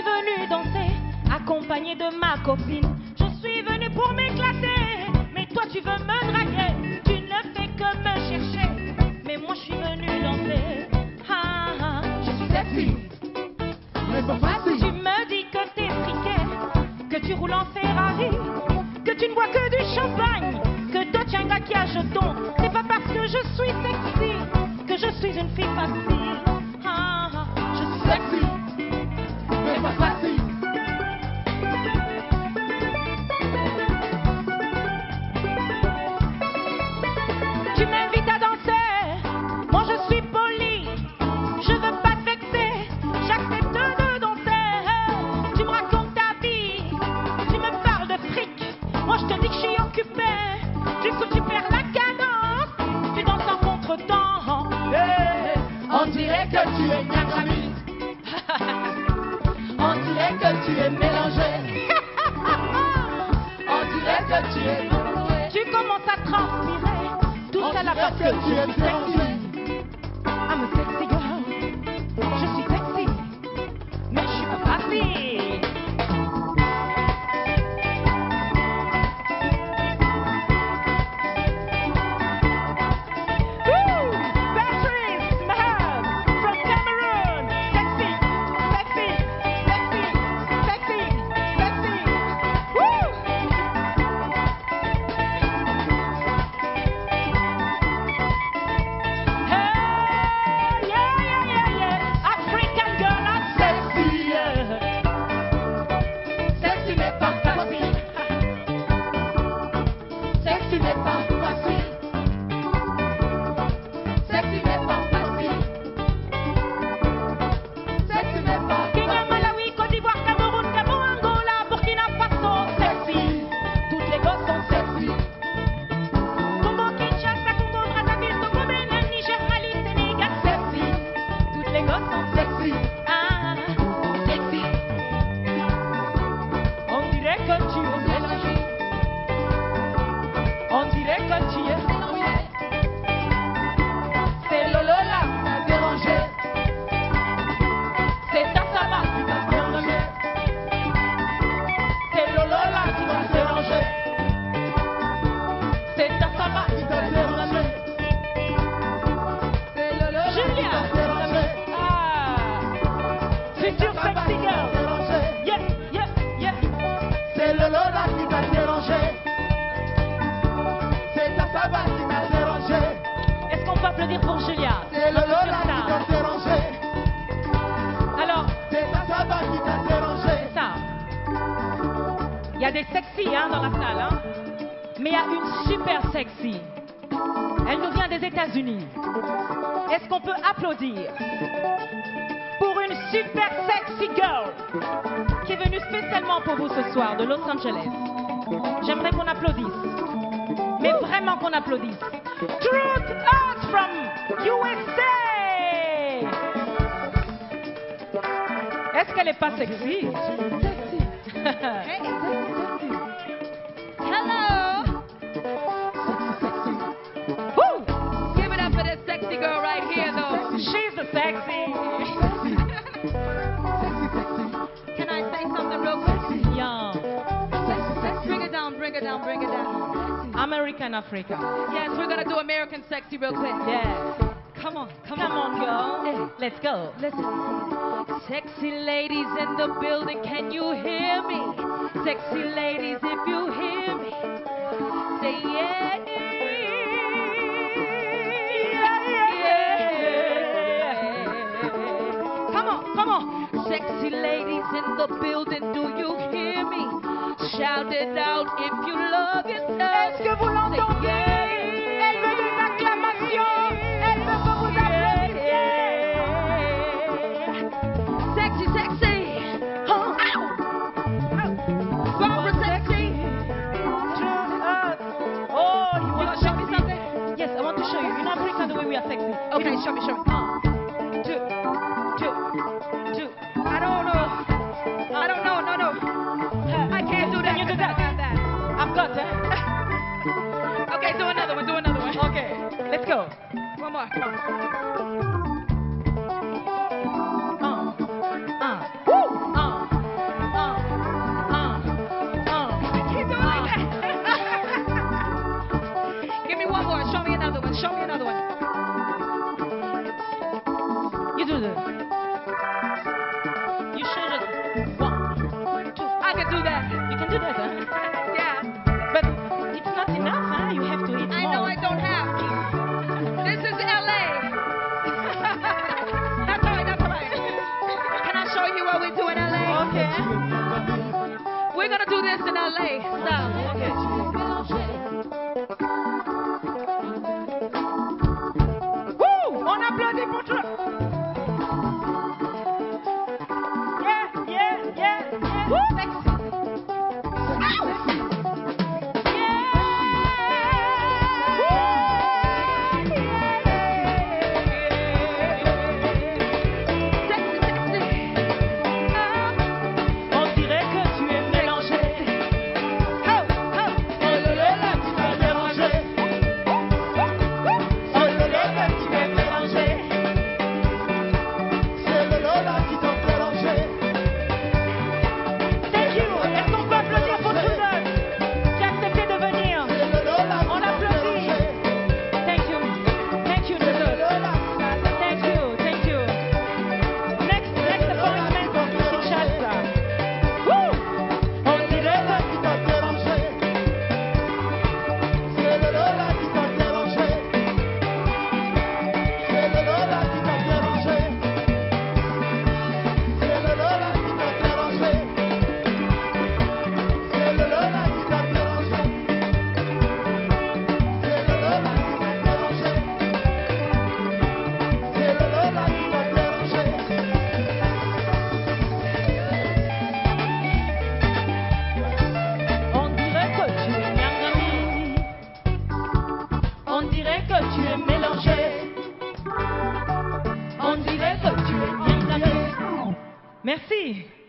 venue danser, accompagnée de ma copine. Je suis venue pour m'éclater, mais toi tu veux me draguer. Tu ne fais que me chercher, mais moi je suis venue danser. Ah, ah. Je suis sexy, mais pas facile. Tu me dis que t'es friqué, que tu roules en Ferrari, que tu ne bois que du champagne, que toi tu es un gars qui a jeton. C'est pas parce que je suis sexy que je suis une fille facile. Ah, ah. Je suis sexy, mais pas facile. Tu m'invites à danser, moi je suis polie, je veux pas te vexer, j'accepte de danser. Tu me racontes ta vie, tu me parles de fric, moi je te dis que je suis occupée, jusqu'où tu perds la cadence, tu danses en contre-temps. Hey, on dirait que tu es Nyagami. On dirait que tu es mélangé. On dirait que tu es mélangé. Tu commences à transpirer, tout ça là parce que tu es dérangé. I'm a sexy girl, je suis sexy, mais je suis pas facile. Woo! Patrice Mahab from Cameroon, sexy, sexy, sexy, sexy, sexy. Woo! Hey, yeah. African girl, I'm sexy. Sexy mais pas facile. Sexy mais pas facile. Sexy mais pas facile. Sexy mais pas Kenya, facile. Malawi, Côte d'Ivoire, Cameroun, Gabon, Angola, Burkina Faso, sexy. Toutes les gosses sont sexy. Congo, Kinshasa, Congo, Brazzaville, Togo, Bénin, Niger, Mali, Sénégal, sexy. Toutes les gosses sont Sexy, ah. sexy. On dirait que tu es mélangé. On dirait que tu es mélangé. C'est Lolo là qui t'a dérangé. C'est ta Saba qui t'a dérangé. C'est Lolo là qui t'a dérangé. C'est ta Saba qui t'a dérangé. C'est Lolo là qui Julia. t'a dérangé. Ah, future sexy girl. Yeah. C'est Lolo là qui t'a dérangé. C'est ta Saba qui t'a dérangé. Est-ce qu'on peut applaudir pour Julia? C'est Lolo Notre là qui star. t'a dérangé. Alors, C'est ta Saba qui t'a dérangé. c'est ça. Il y a des sexy hein, dans la salle, hein? Mais il y a une super sexy. Elle nous vient des États-Unis. Est-ce qu'on peut applaudir pour une super sexy girl qui est venue spécialement pour vous ce soir de Los Angeles? J'aimerais qu'on applaudisse. Mais vraiment qu'on applaudisse. Truth Earth from USA! Est-ce qu'elle est pas sexy? Hello. Woo! Give it up for this sexy girl right here, though. She's the sexy. Can I say something real quick? Yeah. Bring it down, bring it down, bring it down. American Africa. Yes, we're gonna do American sexy real quick. Yeah. Come on, Come on, girl. Let's go. Listen. Sexy ladies in the building, can you hear me? Sexy ladies, if you hear me, say yeah. Come on. Sexy ladies in the building, do you hear me? Shout it out if you love yourself. Est-ce que vous l'entendez? Elle veut des acclamations. Elle veut que vous applaudissiez. Sexy, sexy. Oh. Barbara sexy. Oh, you You want gonna show me something? Yes, I want to show you. In Africa, the way we are sexy. Okay, show me. Two. I don't know. No. I can't do that. Can you do that? I've got it. Okay, do another one. Okay, let's go. One more. Come on. Woo! Show me another one. You do this. You should just 1, 2. I can do that. You can do that, huh? Yeah. But it's not enough, huh? You have to eat more. I know I don't have. This is LA. That's all right, that's all right. Can I show you what we do in LA? Okay. We're gonna do this in LA. Stop. Okay. Woo! On applaudit pour toi. Yeah, yeah, yeah, yeah. Woo! Sexy. On dirait que tu es mélangé. Oh, oh. Oh là là, tu m'as dérangé. Oh là là, tu m'as mélangé. C'est le Lola qui t'a mélangé. Thank you. Est-ce qu'on peut applaudir pour tout le monde qui a accepté de venir? C'est le Lola qui On t'a applaudit. mélangé. Thank you. Thank you, C'est le Jesus. Lola qui t'a Thank you. Thank you. Next appointment for Kinshasa. Woo! On dirait que qui t'a mélangé. C'est le Lola qui t'a mélangé. C'est le Lola qui t'a mélangé. C'est le Lola qui t'a mélangé. C'est le Lola qui t'a mélangé. C'est le Lola qui t'a mélangé. C'est le Lola qui t'a mélangé. on dirait que tu es Nyangami. On dirait que tu es mélangé. On dirait que tu es Nyangami. Merci.